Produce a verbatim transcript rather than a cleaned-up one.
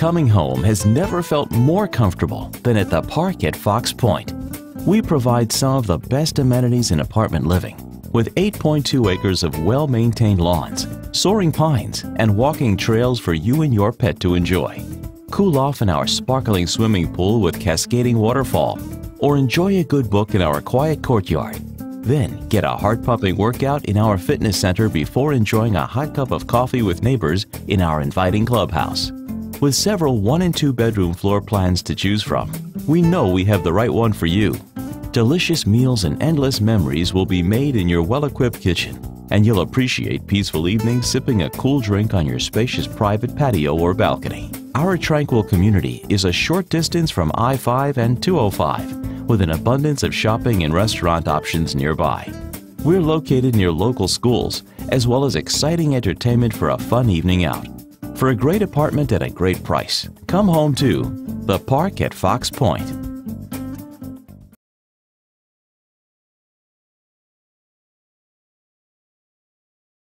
coming home has never felt more comfortable than at the Park at Fox Pointe. We provide some of the best amenities in apartment living, with eight point two acres of well-maintained lawns, soaring pines, and walking trails for you and your pet to enjoy. Cool off in our sparkling swimming pool with cascading waterfall, or enjoy a good book in our quiet courtyard. Then get a heart-pumping workout in our fitness center before enjoying a hot cup of coffee with neighbors in our inviting clubhouse. With several one and two bedroom floor plans to choose from, we know we have the right one for you. Delicious meals and endless memories will be made in your well-equipped kitchen, and you'll appreciate peaceful evenings sipping a cool drink on your spacious private patio or balcony. Our tranquil community is a short distance from I five and two oh five, with an abundance of shopping and restaurant options nearby. We're located near local schools, as well as exciting entertainment for a fun evening out. For a great apartment at a great price, come home to the Park at Fox Pointe.